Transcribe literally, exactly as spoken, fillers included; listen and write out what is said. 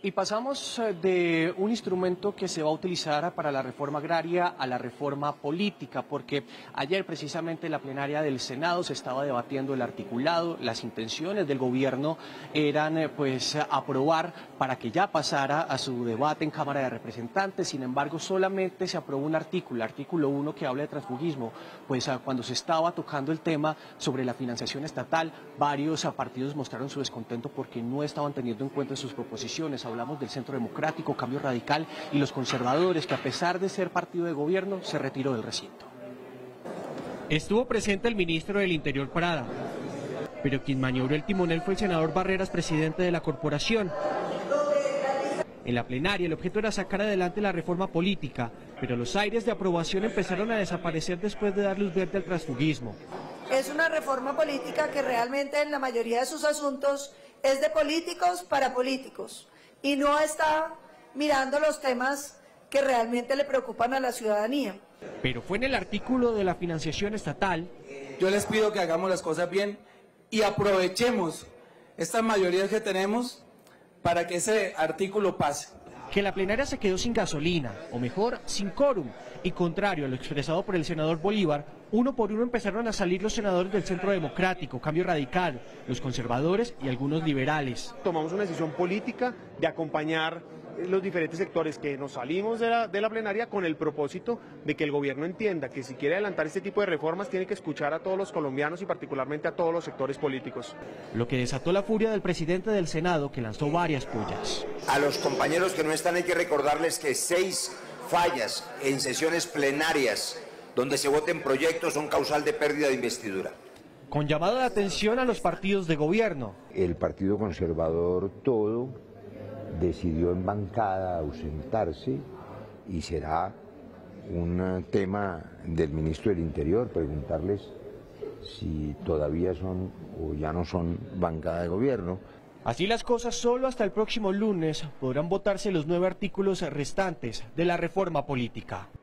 Y pasamos eh, de un instrumento que se va a utilizar para la reforma agraria a la reforma política, porque ayer precisamente en la plenaria del Senado se estaba debatiendo el articulado. Las intenciones del gobierno eran eh, pues aprobar para que ya pasara a su debate en Cámara de Representantes. Sin embargo, solamente se aprobó un artículo, el artículo uno, que habla de transfugismo. Pues ah, cuando se estaba tocando el tema sobre la financiación estatal, varios ah, partidos mostraron su descontento porque no estaban teniendo en cuenta sus proposiciones. Hablamos del Centro Democrático, Cambio Radical y los conservadores, que a pesar de ser partido de gobierno, se retiró del recinto. Estuvo presente el ministro del Interior Prada, pero quien maniobró el timonel fue el senador Barreras, presidente de la corporación. En la plenaria el objeto era sacar adelante la reforma política, pero los aires de aprobación empezaron a desaparecer después de dar luz verde al transfugismo. Es una reforma política que realmente en la mayoría de sus asuntos es de políticos para políticos y no está mirando los temas que realmente le preocupan a la ciudadanía. Pero fue en el artículo de la financiación estatal. Yo les pido que hagamos las cosas bien y aprovechemos estas mayorías que tenemos para que ese artículo pase. Que la plenaria se quedó sin gasolina, o mejor, sin quórum, y contrario a lo expresado por el senador Bolívar, uno por uno empezaron a salir los senadores del Centro Democrático, Cambio Radical, los conservadores y algunos liberales. Tomamos una decisión política de acompañar los diferentes sectores que nos salimos de la, de la plenaria con el propósito de que el gobierno entienda que si quiere adelantar este tipo de reformas tiene que escuchar a todos los colombianos y particularmente a todos los sectores políticos. Lo que desató la furia del presidente del Senado, que lanzó varias pullas. A los compañeros que no están hay que recordarles que seis fallas en sesiones plenarias donde se voten proyectos son causal de pérdida de investidura. Con llamado de atención a los partidos de gobierno. El Partido Conservador todo decidió en bancada ausentarse y será un tema del ministro del Interior preguntarles si todavía son o ya no son bancada de gobierno. Así las cosas, solo hasta el próximo lunes podrán votarse los nueve artículos restantes de la reforma política.